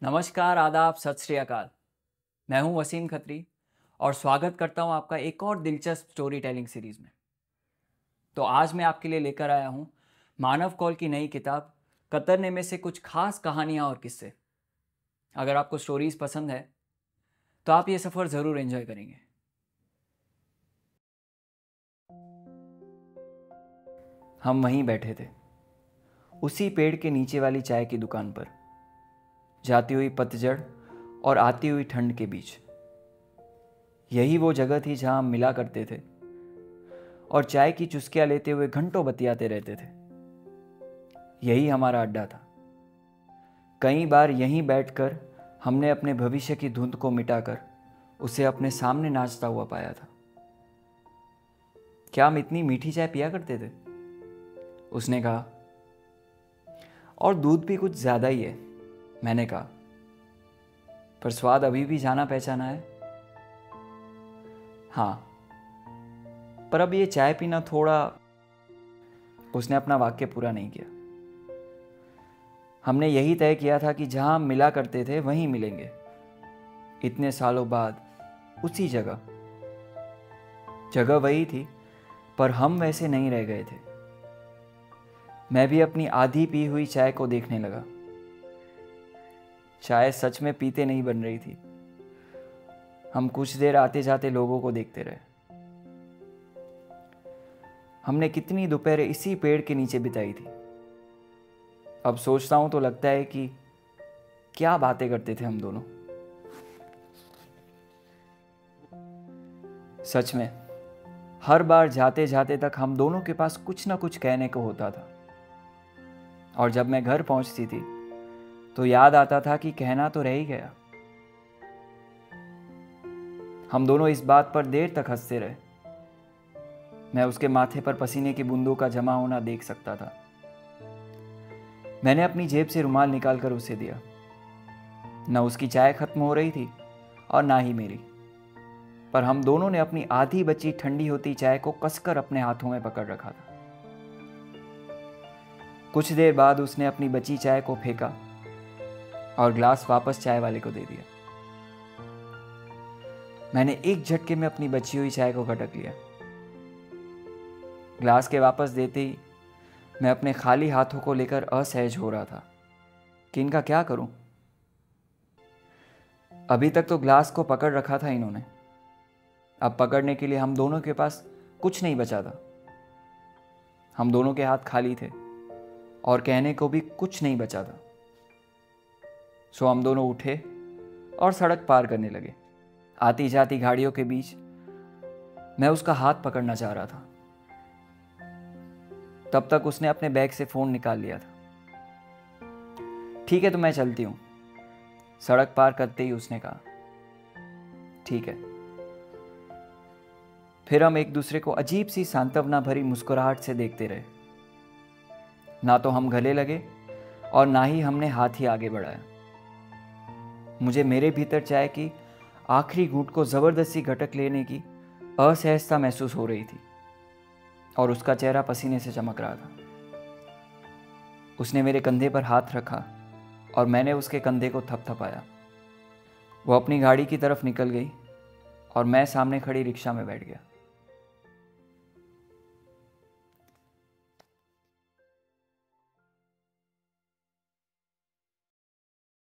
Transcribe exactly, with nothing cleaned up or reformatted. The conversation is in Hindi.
नमस्कार, आदाब, सत श्री अकाल। मैं हूं वसीम खत्री और स्वागत करता हूं आपका एक और दिलचस्प स्टोरी टेलिंग सीरीज़ में। तो आज मैं आपके लिए लेकर आया हूं मानव कौल की नई किताब कतरने में से कुछ खास कहानियां और किस्से। अगर आपको स्टोरीज पसंद है तो आप ये सफ़र ज़रूर एंजॉय करेंगे। हम वहीं बैठे थे, उसी पेड़ के नीचे वाली चाय की दुकान पर, जाती हुई पतझड़ और आती हुई ठंड के बीच। यही वो जगह थी जहां हम मिला करते थे और चाय की चुस्कियां लेते हुए घंटों बतियाते रहते थे। यही हमारा अड्डा था। कई बार यहीं बैठकर हमने अपने भविष्य की धुंध को मिटाकर उसे अपने सामने नाचता हुआ पाया था। क्या हम इतनी मीठी चाय पिया करते थे? उसने कहा। और दूध भी कुछ ज्यादा ही है, मैंने कहा। पर स्वाद अभी भी जाना पहचाना है। हाँ, पर अब ये चाय पीना थोड़ा। उसने अपना वाक्य पूरा नहीं किया। हमने यही तय किया था कि जहां हम मिला करते थे वहीं मिलेंगे, इतने सालों बाद, उसी जगह। जगह वही थी, पर हम वैसे नहीं रह गए थे। मैं भी अपनी आधी पी हुई चाय को देखने लगा। चाय सच में पीते नहीं बन रही थी। हम कुछ देर आते जाते लोगों को देखते रहे। हमने कितनी दोपहरें इसी पेड़ के नीचे बिताई थी। अब सोचता हूं तो लगता है कि क्या बातें करते थे हम दोनों। सच में, हर बार जाते जाते तक हम दोनों के पास कुछ ना कुछ कहने को होता था। और जब मैं घर पहुंचती थी तो याद आता था कि कहना तो रह ही गया। हम दोनों इस बात पर देर तक हंसते रहे। मैं उसके माथे पर पसीने की बूंदों का जमा होना देख सकता था। मैंने अपनी जेब से रुमाल निकालकर उसे दिया। न उसकी चाय खत्म हो रही थी और ना ही मेरी, पर हम दोनों ने अपनी आधी बची ठंडी होती चाय को कसकर अपने हाथों में पकड़ रखा था। कुछ देर बाद उसने अपनी बची चाय को फेंका और ग्लास वापस चाय वाले को दे दिया। मैंने एक झटके में अपनी बची हुई चाय को घटक लिया। ग्लास के वापस देते ही मैं अपने खाली हाथों को लेकर असहज हो रहा था कि इनका क्या करूं। अभी तक तो ग्लास को पकड़ रखा था इन्होंने, अब पकड़ने के लिए हम दोनों के पास कुछ नहीं बचा था। हम दोनों के हाथ खाली थे और कहने को भी कुछ नहीं बचा था। सो हम दोनों उठे और सड़क पार करने लगे। आती जाती गाड़ियों के बीच मैं उसका हाथ पकड़ना चाह रहा था। तब तक उसने अपने बैग से फोन निकाल लिया था। ठीक है, तो मैं चलती हूं, सड़क पार करते ही उसने कहा। ठीक है। फिर हम एक दूसरे को अजीब सी सांत्वना भरी मुस्कुराहट से देखते रहे। ना तो हम गले लगे और ना ही हमने हाथ ही आगे बढ़ाया। मुझे मेरे भीतर चाय की आखिरी घूंट को जबरदस्ती घटक लेने की असहजता महसूस हो रही थी और उसका चेहरा पसीने से चमक रहा था। उसने मेरे कंधे पर हाथ रखा और मैंने उसके कंधे को थपथपाया। वो अपनी गाड़ी की तरफ निकल गई और मैं सामने खड़ी रिक्शा में बैठ गया।